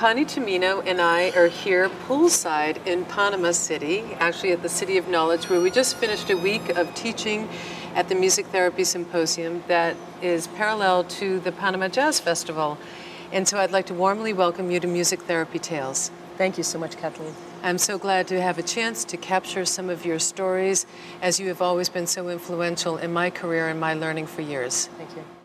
Connie Tomaino and I are here poolside in Panama City, actually at the City of Knowledge, where we just finished a week of teaching at the Music Therapy Symposium that is parallel to the Panama Jazz Festival. And so I'd like to warmly welcome you to Music Therapy Tales. Thank you so much, Kathleen. I'm so glad to have a chance to capture some of your stories, as you have always been so influential in my career and my learning for years. Thank you.